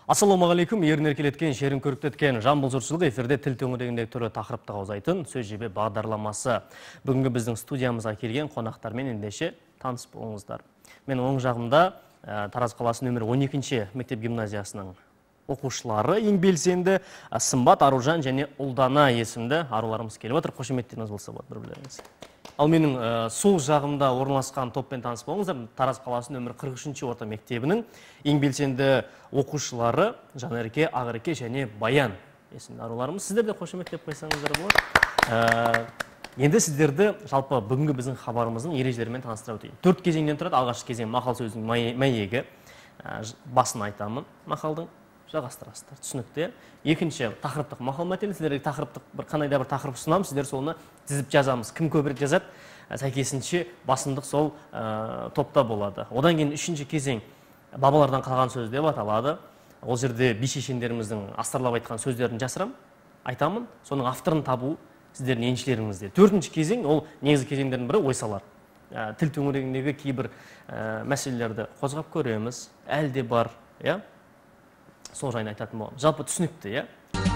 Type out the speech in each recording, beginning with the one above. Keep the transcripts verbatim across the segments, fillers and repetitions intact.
Ассалаумағалейкум, ерін еркелеткен, шерін көріктеткен жамбыл жұртшылығы эфирде тіл төңірегіндегі түрлі тақырыпты қаузайтын сөз жебе бағдарламасы. Бүгінгі біздің студиямызға келген қонақтармен ендеше таныс болыңыздар. Мен оң жағымда Тараз қаласы нөмір он екінші мектеп гимназиясының оқушылары ең белсенді Сымбат, Аружан және Ұлдана есімді аруларымыз келіп отыр. Қошеметтеріңіз болса болады бір-бірлеріңіз. Ал менің сол жағымда орналасқан топпен таныс болыңыздар. Тараз қаласы нөмір қырық үшінші орта мектебінің ең белсенді оқушылары Жанерке, Ағыреке және Баян есімді аруларымыз. Сіздер де қошеметтеп қойсаңыздар болады. Енді сіздерді жалпы бүгінгі біздің хабарымыздың ережелерімен таныстыра өтейін. Төрт кезеңнен тұрады. Алғашқы кезең мақал сөздің мәйегі. Басын айтамын мақалдың, жалғастырасыздар. Түсінікті. Екінші тақырыптық мақал мәтелі. Сіздерге тақырыптық бір қандай да бір тақырып ұсынамыз, сіздер соны тізіп жазамыз. Кім көбірек жазады, сәйкесінше басымдық сол топта болады. Одан кейін үшінші кезең бабалардан қалған сөз деп аталады. Ол жерде би шешендеріміздің астарлап айтқан сөздерін жасырам, айтамын, соның авторын табу сіздердің еншілеріңізде. Төртінші кезең ол негізгі кезеңдердің бірі ой салар. Тіл төңірегіндегі кейбір мәселелерді қозғап көреміз, әлде бар, иә? Сол жайын айтатын боламыз. Жалпы түсінікті, иә?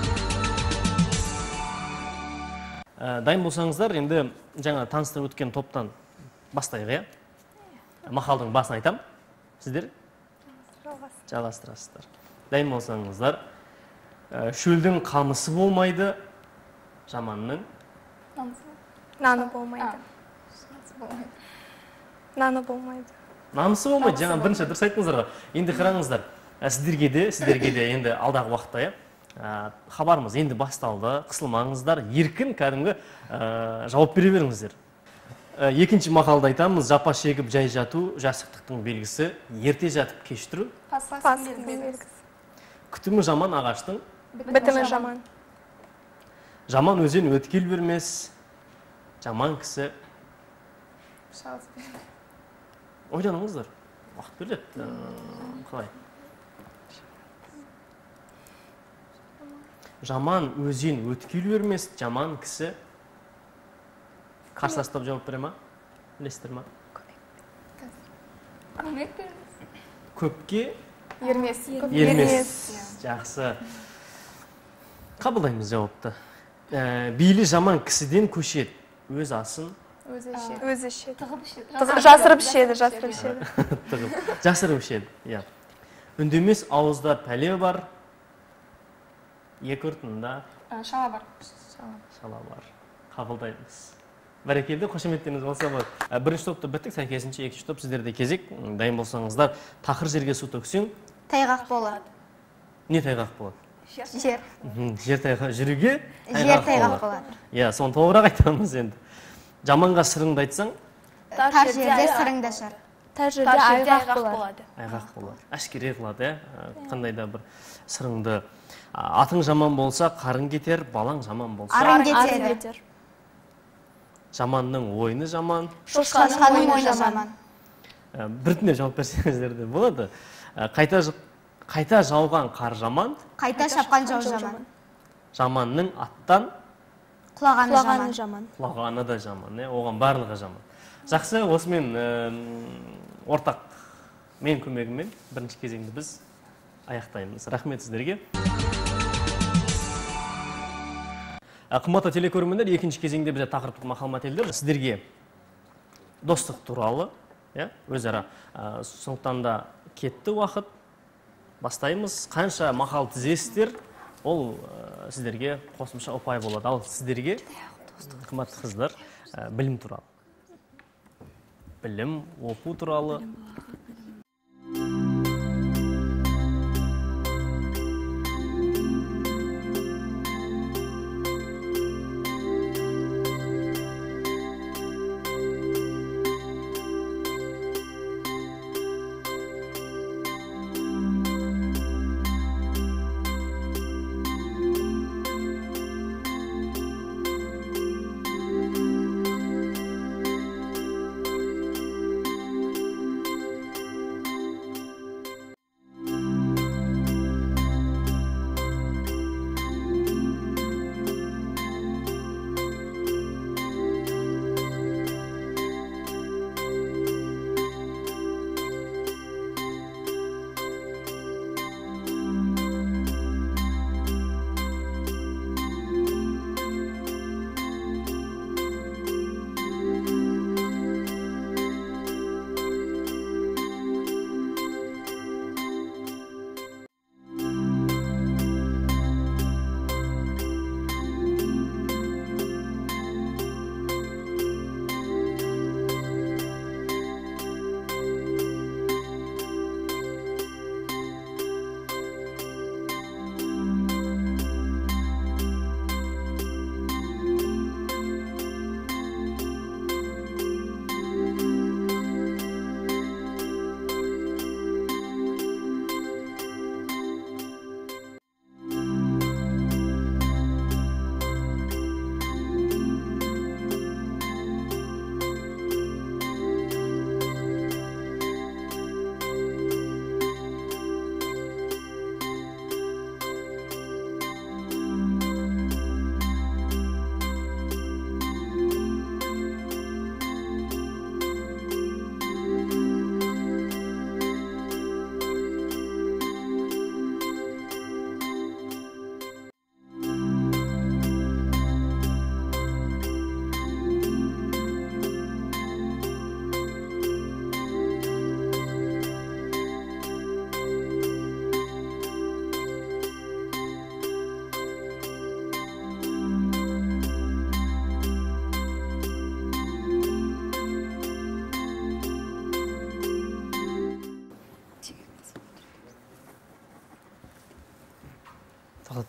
Дайын болсаңыздар, енді жаңа таныстырып өткен топтан бастайық, иә? Мақалдың басын айтам. Сіздер? Жалғастырасыздар. Дайын болсаңыздар, шөлдің қамысы болмайды, жаманның наны болмайды. Наны болмайды. Намысы болмайды. Жаңа бірінші дұрыс айттыңыздар. Енді қараңыздар. Сіздерге де, сіздерге де енді алдағы уақытта хабарымыз енді басталды. Қысылмаңыздар, еркін кәдімгі жауап бере беріңіздер. Екінші мақалды айтамыз. Жапа шегіп жай жату жасықтықтың белгісі, ерте жатып кеш тұру Пасықтың белгісі. Күтімі жаман ағаштың Бітімі жаман. Жаман өзен өткел бермес, жаман кісі. Ойланыңыздар. Уақыт беріледі. Қалай? Жаман өзен өткел бермес, жаман кісі. Қарсыластап жауап бере ма? Білесіздер ма? Көмек бермес. Көпке Ермес. ермес. Жақсы. Қабылдаймыз жауапты. Бейлі жаман кісіден көшет. Өз асын Өзі ішеді. Өзі ішеді. Тығып ішеді. Жасырып ішеді, жасырып ішеді. тығып. Жасырып ішеді. Иә. Үндемес ауызда пәле бар. Екі ұртында Шала бар. шала бар. Қабылдаймыз. Бәрекелді, қошеметтеріңіз болса болады. Бірінші топты біттік, сәйкесінше екінші топ сіздерде кезек. Дайын болсаңыздар, тақыр жерге су төксең, Тайғақ болады. не тайғақ болады? Жер. Жер тайғақ жүруге Жер тайғақ болады. Иә, соны толығырақ айтамыз енді. Жаманға сырыңды айтсаң, Тар жерде сырыңды ашар. Тар жерде айғақ болады. айғақ болады. Әшкере қылады, иә. Қандай да бір сырыңды. Атың жаман болса, қарың кетер, балаң жаман болса, Арың Арын кетеді. кетер. жаманның ойыны жаман. Шошқаның мойны жаман. Біртіндеп жауап берсеңіздер де болады. Қайта қайта жауған қар жаман, Қайта шапқан жау жаман. жаманның аттан Құлағаны Құлағаны жаман. жаман. құлағаны да жаман, оған барлығы жаман. Жақсы, осымен ортақ мен көмегімен бірінші кезеңді біз аяқтаймыз. Рахмет сіздерге. Қымбатты телекөрермендер, екінші кезеңде бізде тақырыптық мақал мәтелдер сіздерге достық туралы, өзара. Сондықтан да кетті уақыт. Бастаймыз. Қанша мақал тізесіздер, ол сіздерге қосымша ұпай болады. Ал сіздерге, қымбатты қыздар, білім туралы. Білім, оқу туралы.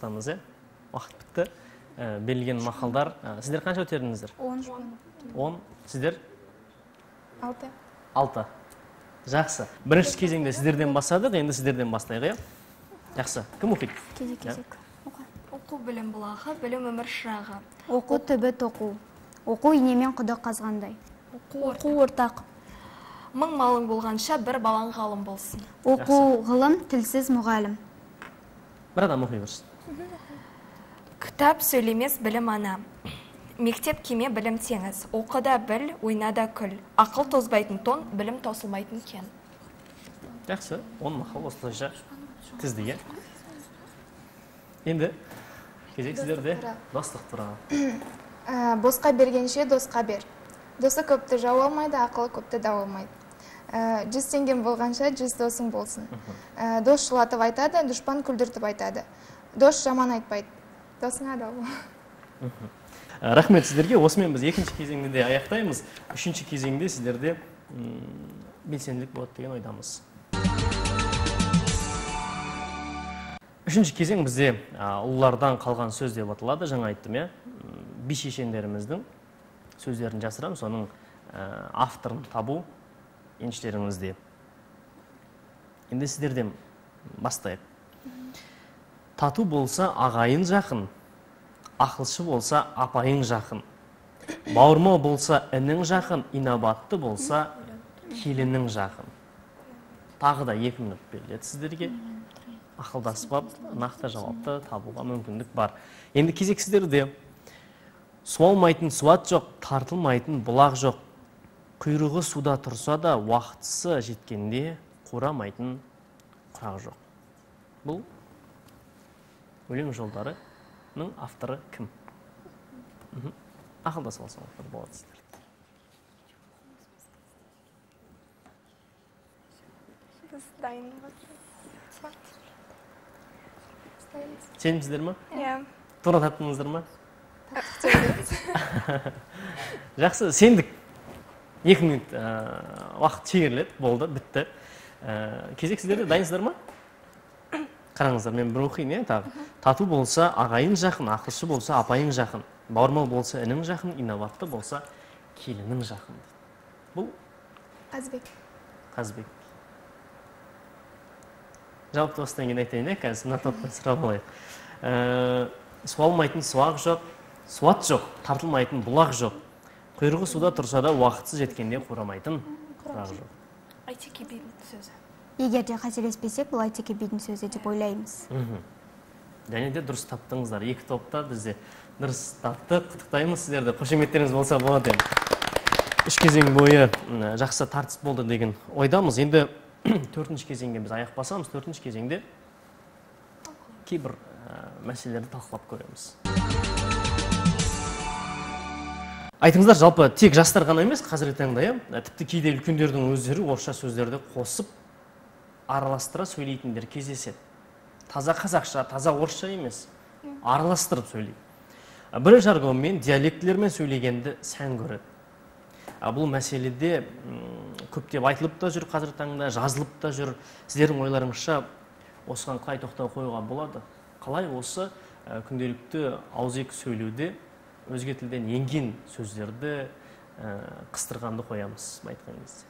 тоқтамыз, е? Уақыт бітті. Берілген мақалдар. Сіздер қанша өтердіңіздер? он. он. Сіздер? алты. алты. Жақсы. Бірінші кезеңде сіздерден бастадық, енді сіздерден бастайық, е? Жақсы. Кім оқиды? Кезек-кезек. Оқу білім бұлағы, білім өмір шырағы. Оқу түбі тоқу. Оқу инемен құдық қазғандай. Оқу ортақ. Мың малың болғанша бір балаң ғалым болсын. Оқу ғылым, тілсіз мұғалім. Бір адам оқи берсін. Кітап сөйлемес білім ана. Мектеп кеме білім теңіз. Оқыда біл, ойнада күл. Ақыл тозбайтын тон, білім тосылмайтын кен. Жақсы. он мақал осылайша тізді, е? Енді кезек сіздерде достық туралы. Босқа бергенше досқа бер. Досы көпті жау алмайды, ақылы көпті дау алмайды. Жүз теңгем болғанша жүз досың болсын. Дос жылатып айтады, дұшпан күлдіртіп айтады. Дос жаман айтпайды. Досыңа дау. Рахмет сіздерге. Осымен біз екінші кезеңде де аяқтаймыз. Үшінші кезеңде сіздерде белсенділік болады деген ойдамыз. Үшінші кезең бізде ұлылардан қалған сөз деп аталады. Жаңа айттым, е? Би шешендеріміздің сөздерін жасырам, соның авторын табу еншілеріңізде. Енді сіздерден бастайық. Тату болса ағайын жақын, ақылшы болса апайың жақын, бауырмал болса інің жақын, инабатты болса келінің жақын. Тағы да екі минут беріледі сіздерге. Ақылдасып, нақты жауапты табуға мүмкіндік бар. Енді кезек сіздерде. Суалмайтын суат жоқ, тартылмайтын бұлақ жоқ. Құйрығы суда тұрса да, уақытысы жеткенде қурамайтын құрақ жоқ. Бұл өлең жолдарының авторы кім? Ақылдасып алсаңыздар болады сіздер. Біз дайын. Сенімсіздер ма? Иә. Тура таптыңыздар ма? Жақсы, сендік. Екі минут уақыт шегеріледі, болды, бітті. Кезек сіздерде дайынсыздар ма? Қараңыздар, мен бір оқиын, е, тағы. Тату болса ағайын жақын, ақылшы болса апайың жақын, бауырмал болса інің жақын, инабатты болса келінің жақын. Бұл? Қазбек. Қазбек. Жауапты осыдан кейін айтайын, е, қазір мына топтан сұрап алайық. Суалмайтын суақ жоқ, суат жоқ, тартылмайтын бұлақ жоқ. Құйрығы суда тұрса да уақытсыз жеткенде қурамайтын құрақ жоқ. Айтеке бидің сөзі. Егер де қателеспесек, бұл Айтеке бидің сөзі деп ойлаймыз. Және де дұрыс таптыңыздар. Екі топта бізде дұрыс таптық. Құттықтаймыз сіздерді. Қошеметтеріңіз болса болады. Үш кезең бойы жақсы тартыс болды деген ойдамыз. Енді төртінші кезеңге біз аяқ басамыз. Төртінші кезеңде кейбір мәселелерді талқылап көреміз. Айтыңыздар, жалпы тек жастар ғана емес, қазіргі таңда, тіпті кейде үлкендердің өздері орысша сөздерді қосып, араластыра сөйлейтіндер кездеседі. Таза қазақша, таза орысша емес, араластырып сөйлейді. Бір жаргонмен, диалектілермен сөйлегенді сән көреді. Бұл мәселеде көптеп айтылып та жүр қазіргі таңда, жазылып та жүр. Сіздердің ойларыңызша осыған қалай тоқтау қоюға болады? Қалай осы күнделікті ауызекі сөйлеуде өзге тілден енген сөздерді қыстырғанды қоямыз, айтқан кезде?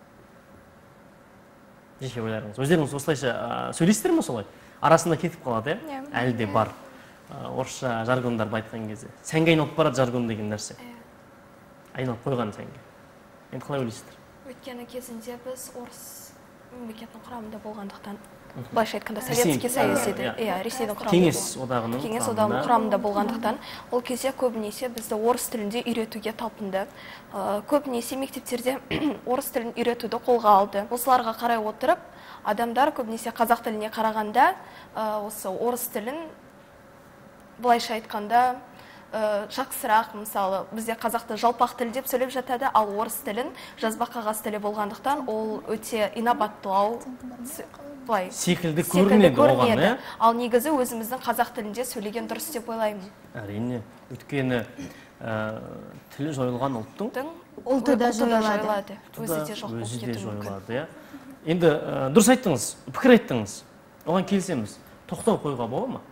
Жеке ойларыңыз. Өздеріңіз осылайша сөйлейсіздер ме солай? Арасында кетіп қалады, е? Әлі де бар. Орысша жаргондарды айтқан кезде. Сәнге айналып барады жаргон деген нәрсе. Айналып қойған сәнге. Енді қалай ойлайсыздар? Өйткені кезінде біз орыс мемлекетінің құрамында болғандықтан, былайша айтқанда Советский Союз еді. Иә, Ресейдің құрамында. Кеңес одағының Кеңес одағының құрамында болғандықтан, ол кезде көбінесе бізді орыс тілінде үйретуге талпынды. Көбінесе мектептерде орыс тілін үйретуді қолға алды. Осыларға қарай отырып, адамдар көбінесе қазақ тіліне қарағанда, осы орыс тілін былайша айтқанда жақсырақ, мысалы, бізде қазақты жалпақ тіл деп сөйлеп жатады, ал орыс тілін жазба қағаз тілі болғандықтан, ол өте инабаттылау секілді көрінеді оған, е? Ал негізі өзіміздің қазақ тілінде сөйлеген дұрыс деп ойлаймын. Әрине, өйткені тілі жойылған ұлттың ұлты да жойылады. Өзі де жоқ болып кетуі мүмкін. Енді дұрыс айттыңыз, пікір айттыңыз. Оған келсеміз, тоқтау қоюға бола ма?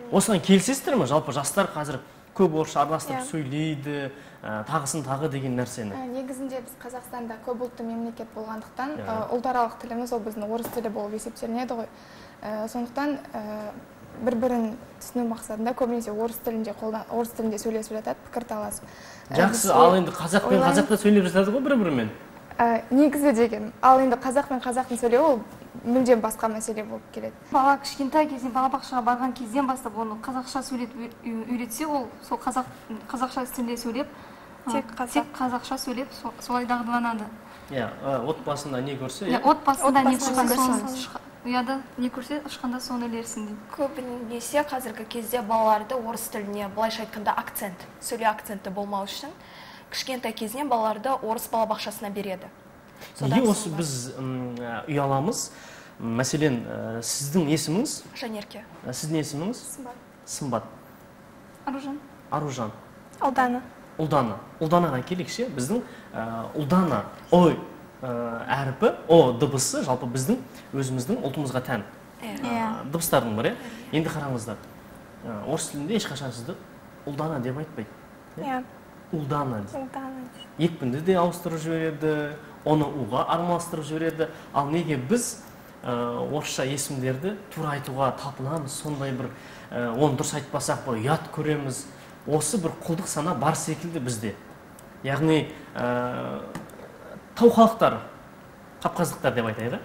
Осыған келісесіздер ме? Жалпы жастар қазір көп орысша араластырып Иә. сөйлейді, ә, тағысын тағы деген нәрсені. Ә, негізінде біз Қазақстанда көп ұлтты мемлекет болғандықтан Иә. ә, ұлтаралық тіліміз ол біздің орыс тілі болып есептелінеді ғой. Ә, сондықтан ә, бір-бірін түсіну мақсатында көбінесе орыс тілінде қолдан орыс тілінде сөйлесіп жатады, пікір таласып. Ә, Жақсы, біз ал енді қазақ пен ойлаймын- қазақта сөйлеп жатады ғой бір-бірімен. Ә, негізі деген. Ал енді қазақ пен қазақтың сөйлеуі ол мүлдем басқа мәселе болып келеді. Бала кішкентай кезден балабақшаға барған кезден бастап оны қазақша сөйлетіп үй- үйретсе, ол сол қазақ қазақша тілде сөйлеп, а, Тек қазақ. тек қазақша сөйлеп со- солай дағдыланады. Иә, ә, отбасында не көрсе, Иә, иә. отбасында не Отбасында шыққанда соны соны шыққа- ұяда не көрсе, ұшқанда соны ілерсін дейді. Көбінесе қазіргі кезде балаларды орыс тіліне, былайша айтқанда акцент, сөйлеу акценті болмау үшін кішкентай кезінен балаларды орыс балабақшасына береді. Неге осы біз м, ә, ұяламыз? Мәселен, ә, сіздің есіміңіз, Жанерке. ә, сіздің есіміңіз? Сымбат. Аружан. Аружан. Алдана. Ұлдана. Ұлданаға келейікші, біздің ә, ұлдана, ой ә, әріпі, о дыбысы жалпы біздің өзіміздің ұлтымызға тән ә, дыбыстардың бірі. Енді қараңыздар, ә, орыс тілінде ешқашан сізді ұлдана деп айтпайды. Иә. Ұлдана дейді. Алдана. Екпінді де ауыстырып жібереді, оны уға араластырып жібереді. Ал неге біз ә, орысша есімдерді тура айтуға талпынамыз, сондай бір ә, оны дұрыс айтпасақ бір ұят көреміз. Осы бір құлдық сана бар секілді бізде. Яғни ә, тау халықтар, қапқаздықтар деп айтайық.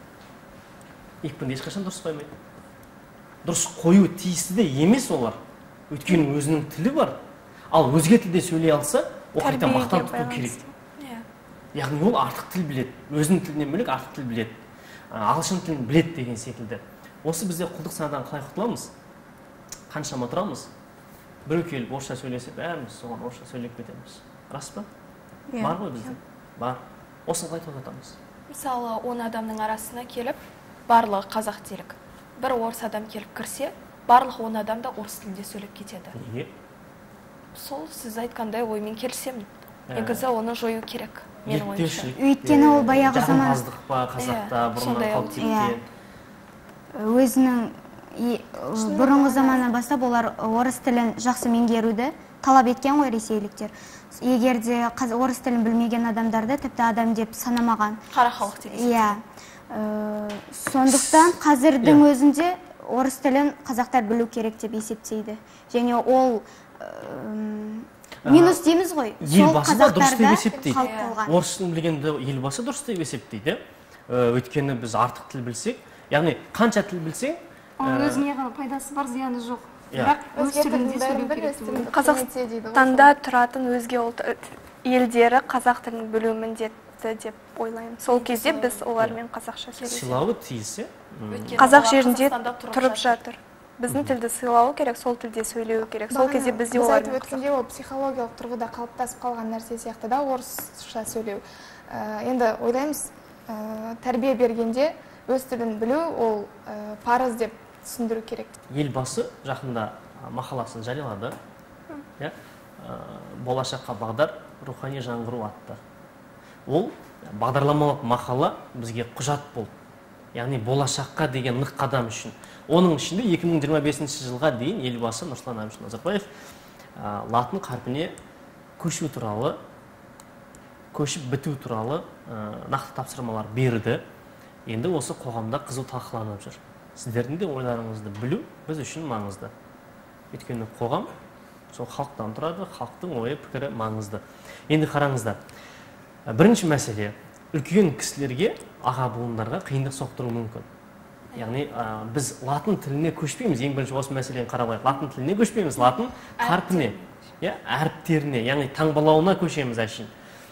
Екпінді ешқашан дұрыс қоймайды. Дұрыс қою тиісті де емес олар. Өйткені өзінің тілі бар. Ал өзге тілде сөйлей алса, ол қайта Тәрбиеге мақтан тұту байланысты. керек. Иә. Яғни ол артық тіл біледі. Өзінің тілінен бөлек артық тіл біледі. А, ағылшын тілін біледі деген секілді. Осы бізде құлдық санадан қалай құтыламыз? Қаншама тұрамыз? Біреу келіп орысша сөйлесе, бәріміз соған орысша сөйлеп кетеміз. Рас па? Бар ғой бізде? Бар. Осыны қалай тоқтатамыз? Мысалы, он адамның арасына келіп, барлығы қазақ делік. Бір орыс адам келіп кірсе, барлық он адам да орыс тілінде сөйлеп кетеді. Неге? Сол сіз айтқандай оймен келісемін. Ә, Негізі оны жою керек. Менің ойымша. Ектеушілік, Өйткені ол баяғы заман- жағымпаздық па қазақта Иә, бұрыннан сондай қалып ол. кеткен. өзінің и- бұрынғы заманнан бастап олар орыс тілін жақсы меңгеруді талап еткен ғой ресейліктер. Егер де қаз- орыс тілін білмеген адамдарды тіпті адам деп санамаған. Қара халық деп есептейді. Иә. Э, Сондықтан қазірдің Иә. өзінде орыс тілін қазақтар білу керек деп есептейді. Және ол эм, минус дейміз ғой. Сол Елбасы да дұрыс деп қазақтарда есептейді. қалып қалған. Орыс тілін білгенді елбасы дұрыс деп есептейді. Э, Өйткені біз артық тіл білсек, яғни қанша тіл білсең, Оның өзіне ғана пайдасы бар, зияны жоқ. Иә. Бірақ өз Өзге тілінде тілдің бәрін сөйлеу бір, керек өз деп тілін ойлаймын. Қазақстанда құрмете дейді ғой. Танда тұратын өзге ұлт елдері қазақ тілін білу міндетті деп ойлаймын. Сол кезде біз олармен қазақша сөйлесеміз. сыйлауы тиіс, иә? М. Өйткені Қазақ олар жерінде Қазақстанда тұрып жатыр. Біздің тілді сыйлауы керек, сол тілде сөйлеу керек. Сол кезде Бағана біз де біз айтып олармен өткенде ол психологиялық тұрғыда қалыптасып қалған нәрсе сияқты да орысша сөйлеу. Ә, енді ойлаймыз, ә, тәрбие бергенде өз тілін білу ол ә, парыз деп түсіндіру керек. Елбасы жақында а, мақаласын жариялады. Иә? А, Болашаққа бағдар рухани жаңғыру атты. Ол бағдарламалық мақала бізге құжат болды. Яғни болашаққа деген нық қадам үшін. Оның ішінде екі мың жиырма бесінші жылға дейін елбасы Нұрсұлтан Әбішұлы Назарбаев а, латын қарпіне көшу туралы, көшіп біту туралы а, нақты тапсырмалар берді. Енді осы қоғамда қызу талқыланып жүр. Сіздердің де ойларыңызды білу біз үшін маңызды. Өйткені қоғам сол халықтан тұрады, халықтың ойы пікірі маңызды. Енді қараңыздар. Бірінші мәселе, үлкен кісілерге, аға буындарға қиындық соқтыруы мүмкін. Яғни ә, біз латын тіліне көшпейміз, ең бірінші осы мәселені қарап латын тіліне көшпейміз, латын қарпіне, иә, әріптеріне, яғни таңбалауына көшеміз әшейін.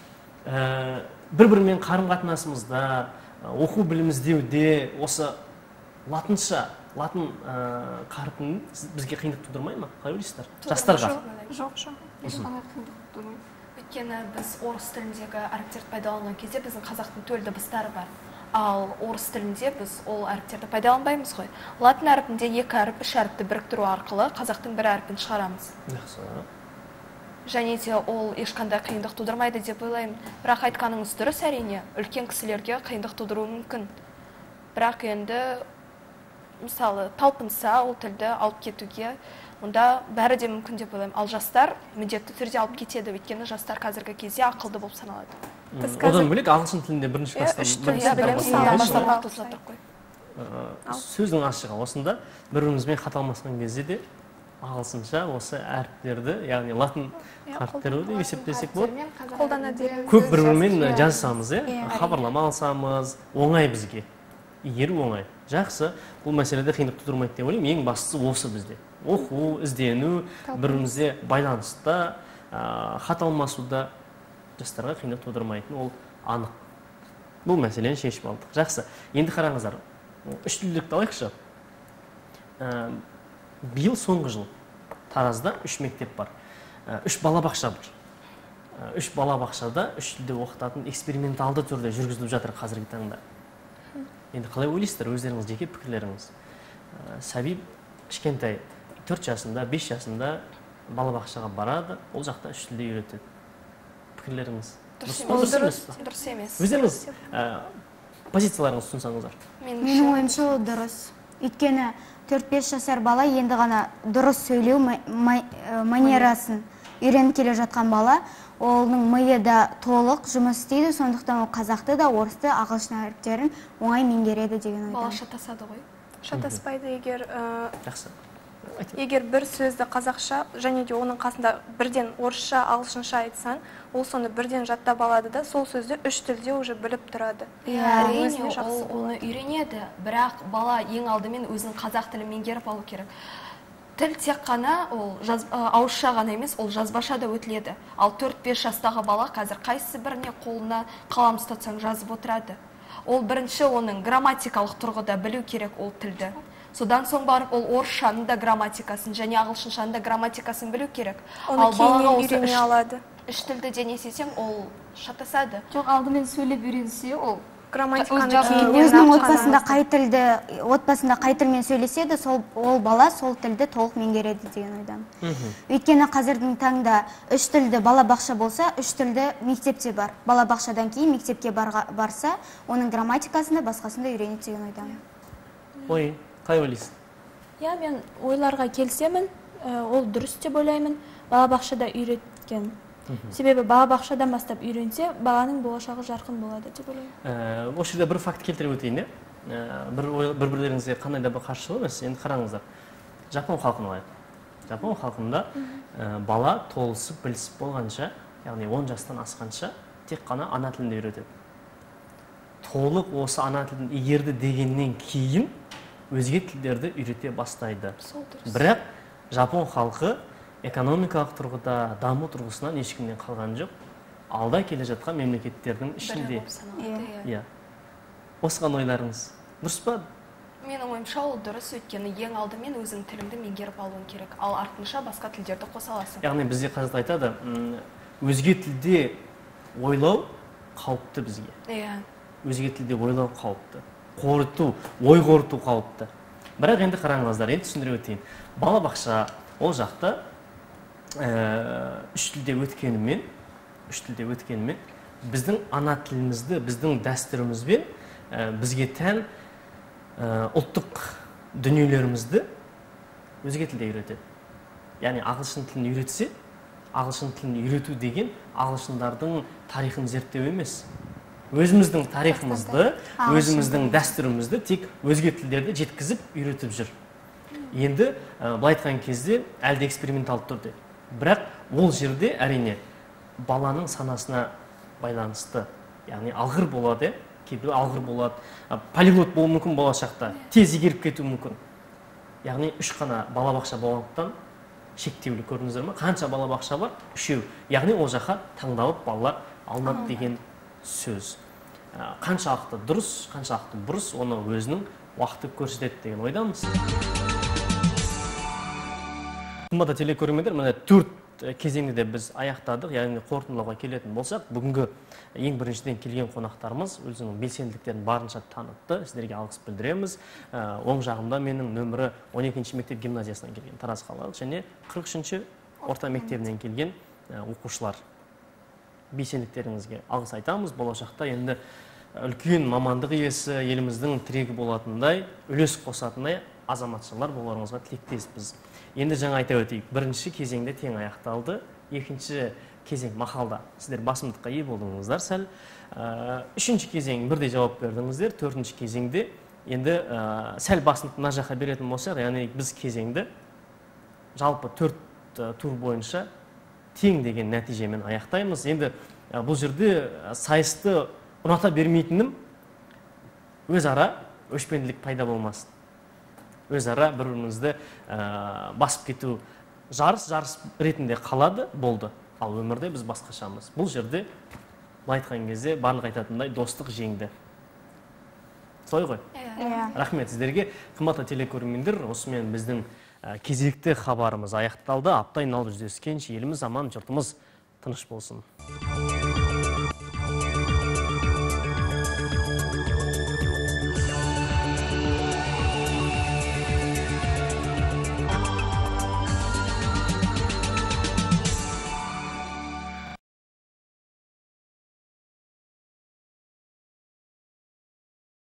Ә, бір-бірімен қарым-қатынасымызда, оқу біліміздеуде осы латынша, латын ә, қарпін бізге қиындық тудырмай ма? Қалай ойлайсыздар? Жастарға. Жоқ, жоқ. Ешқандай қиындық тудырмайды. Өйткені біз орыс тіліндегі әріптерді пайдаланған кезде біздің қазақтың төл дыбыстары бар. Ал орыс тілінде біз ол әріптерді пайдаланбаймыз ғой. Латын әрпінде екі әріп, үш әріпті біріктіру арқылы қазақтың бір әрпін шығарамыз. Жақсы. Және де ол ешқандай қиындық тудырмайды деп ойлаймын. Бірақ айтқаныңыз дұрыс әрине, үлкен кісілерге қиындық тудыруы мүмкін. Бірақ енді мысалы талпынса ол тілді алып кетуге, онда бәрі де мүмкін деп ойлаймын. Ал жастар міндетті түрде алып кетеді, өйткені жастар қазіргі кезде ақылды болып саналады. Одан бөлек ағылшын тілінде бірінші класстан сөздің ашығы осында бір-бірімізбен хат алмасқан кезде де ағылшынша осы әріптерді, яғни латын харіптерді деп есептесек болады. Көп бір-бірімен жазысамыз, хабарлама алсамыз, оңай бізге. Егер оңай, жақсы, бұл мәселеде қиындық тудырмайды деп ойлаймын. Ең бастысы осы бізде. Оқу, іздену, бірімізде байланыста, хат алмасуда жастарға қиындық тудырмайтын, ол анық. Бұл мәселені шешіп алдық. Жақсы. Енді қараңыздар, үш тілділікті алайықшы. Биыл соңғы жыл Таразда үш мектеп бар. Үш балабақша бар. Үш балабақшада үш тілде оқытатын эксперименталды түрде жүргізіліп жатыр қазіргі таңда. Енді қалай ойлайсыздар, өздеріңіз жеке пікірлеріңіз? Сәби кішкентай төрт жасында, бес жасында балабақшаға барады, ол жақта үш тілде үйретеді. Пікірлеріңіз? Дұрыс емес. Өздеріңіз позицияларыңыз ұсынсаңыздар. Менің ойымша ол дұрыс. Өйткені төрт-бес жасар бала енді ғана дұрыс сөйлеу манерасын үйреніп келе жатқан бала, оның миы да толық жұмыс істейді, сондықтан ол қазақты да, орысты, ағылшын әріптерін оңай меңгереді деген ойдамын. Бала шатасады ғой? Шатаспайды, егер жақсы. Егер бір сөзді қазақша және де оның қасында бірден орысша, ағылшынша айтсаң, ол соны бірден жаттап алады да, сол сөзді үш тілде уже біліп тұрады. Әрине, ол оны үйренеді, бірақ бала ең алдымен өзінің қазақ тілін меңгеріп алу керек. Тіл тек қана ол ауызша ғана емес, ол жазбаша да өтіледі. Ал төрт-бес жастағы бала қазір қайсы біріне қолына қалам ұстатсаң жазып отырады. Ол бірінші оның грамматикалық тұрғыда білу керек ол тілді. Содан соң барып ол орысшаның да грамматикасын және ағылшыншаның да грамматикасын білу керек. Оны кейіннен үйрене алады. Үш тілді денесесең, ол шатасады. Жоқ, алдымен сөйлеп үйренсе, ол өзінің отбасында қай тілді, отбасында қай тілмен сөйлеседі, ол бала сол тілді толық меңгереді деген ойдамын. Өйткені қазірдің таңда үш тілді балабақша болса, үш тілді мектепте бар. Балабақшадан кейін мектепке барса, оның грамматикасында басқасында үйренеді деген ойдамын. Ой, қай ойлайсың? Я, мен ойларға келсемін, ол дұрыс деп ойлаймын, балабақшада үйреткен. Себебі балабақшадан бастап үйренсе, баланың болашағы жарқын болады деп ойлаймын. Осы жерде бір факт келтіріп өтейін, бір-бірлеріңізге қандай да бір қарсылық емес. Енді қараңыздар, Жапон халқын алайық. Жапон халқында бала толысып, білісіп болғанша, яғни он жастан асқанша, тек қана ана тілінде үйретеді. Толық осы ана тілін игерді дегеннен кейін өзге тілдерді үйрете бастайды. Бірақ Жапон халқы экономикалық тұрғыда, даму тұрғысынан ешкімнен қалған жоқ. Алда келе жатқан мемлекеттердің ішінде. Осыған ойларыңыз дұрыс па? Менің ойымша ол дұрыс, өйткені ең алдымен өзің тіліңді меңгеріп алуың керек, ал артынша басқа тілдерді қоса аласың. Яғни бізде қазақта айтады, өзге тілде ойлау қауіпті бізге. Өзге тілде ойлау қауіпті. Қорыту, ой қорыту қауіпті. Бірақ енді қараңыздар, енді түсіндіре өтейін. Балабақша ол жақта үш тілде өткенімен, үш тілде өткенімен, біздің ана тілімізді, біздің дәстүрімізбен бізге тән ұлттық дүниелерімізді өзге тілде үйретеді. Яғни ағылшын тілін үйретсе, ағылшын тілін үйрету деген ағылшындардың тарихын зерттеу емес. Өзіміздің тарихымызды, өзіміздің дәстүрімізді тек өзге тілдерді жеткізіп үйретіп жүр. Енді былай айтқан кезде әлде эксперименталды түрде. Бірақ ол жерде әрине баланың санасына байланысты, яғни алғыр болады, кейбір алғыр болады, полиглот болуы мүмкін болашақта, тез игеріп кетуі мүмкін. Яғни үш қана балабақша болғандықтан шектеулі, көрдіңіздер ме? Қанша балабақша бар? Үшеу. Яғни ол жаққа таңдалып балалар алынады деген сөз. Қаншалықты дұрыс, қаншалықты бұрыс, оны өзінің уақыты көрсетеді деген ойдамыз. Қымбатты телекөрермендер, міне төрт кезеңді де біз аяқтадық, яғни қорытындылауға келетін болсақ, бүгінгі ең біріншіден келген қонақтарымыз өзінің белсенділіктерін барынша танытты. Сіздерге алғыс білдіреміз. Оң жағымда менің нөмірі он екінші мектеп гимназиясынан келген Тараз қалалық және қырық үшінші орта мектебінен келген оқушылар. Белсенділіктеріңізге алғыс айтамыз. Болашақта енді үлкен мамандық иесі, еліміздің тірегі болатындай, үлес қосатындай азаматшалар боларыңызға тілектеспіз. Енді жаңа айта өтейік, бірінші кезеңде тең аяқталды, екінші кезең мақалда сіздер басымдыққа ие болдыңыздар сәл. Үшінші кезең бірдей жауап бердіңіздер, төртінші кезеңде енді сәл басымдық мына жаққа беретін болсақ, яғни біз кезеңді жалпы төрт тур бойынша тең деген нәтижемен аяқтаймыз. Енді бұл жерде сайысты ұната бермейтінім өзара өшпенділік пайда болмасын. Өзара бір-бірімізді басып кету жарыс жарыс ретінде қалады, болды. Ал өмірде біз басқашамыз. Бұл жерде айтқан кезде барлық айтатындай достық жеңді. Солай ғой? Рахмет сіздерге. Қымбатты телекөрермендер, осымен біздің кезекті хабарымыз аяқталды. Аптайын алып жүздескенше еліміз аман, жұртымыз тыныш болсын.